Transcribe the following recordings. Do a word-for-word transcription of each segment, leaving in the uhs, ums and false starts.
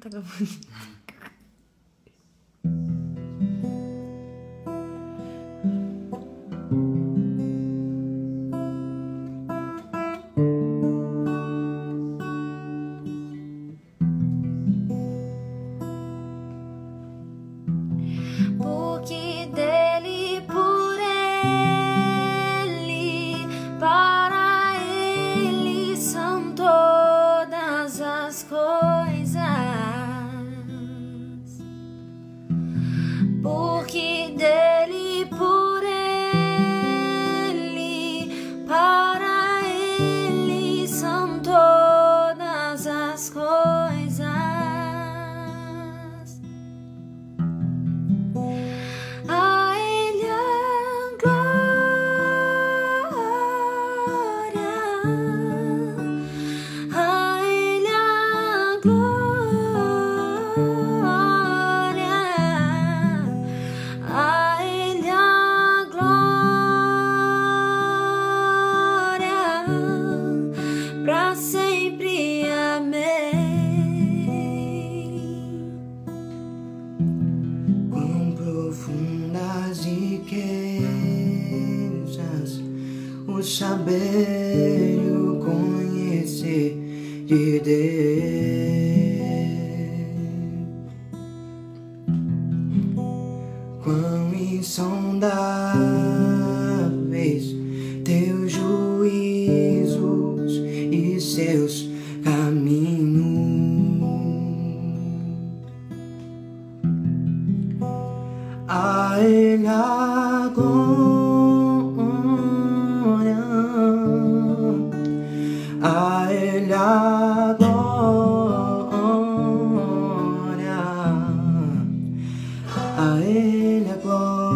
tá gravando. Porque dele, por ele, para ele são todas as coisas. Porque dele, por ele, para ele são todas as coisas. A Ele a glória, a Ele a glória, a Ele a glória, pra sempre, amém. Profundas riquezas, o saber e o conhecer de Deus. Quão insondáveis teus juízos e seus caminhos. A Ele a glória, a Ele a glória, a Ele a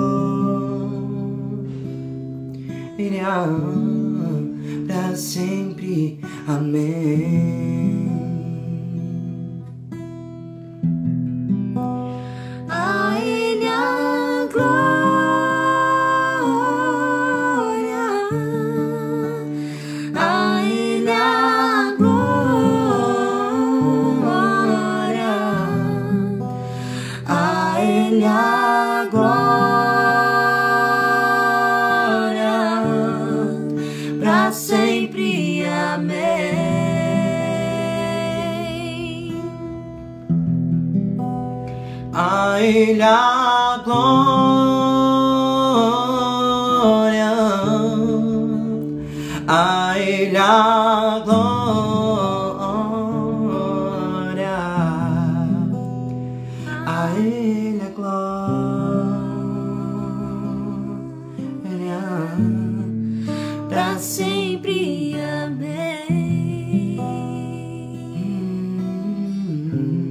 glória, pra sempre, amém. A Ele a glória, a Ele a glória, a Ele a glória, pra sempre, amém. A Ele a glória, a Ele a glória, a Ele a glória, Pra sempre, amém. hum.